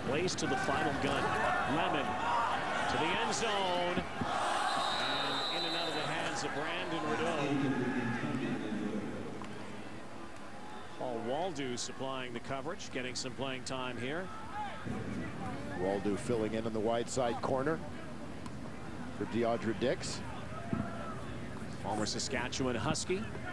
Plays to the final gun. Lemon to the end zone. And in and out of the hands of Brandon Rideau. Paul Woldu supplying the coverage, getting some playing time here. Woldu filling in the wide side corner for Deaudra Dix. Former Saskatchewan Husky.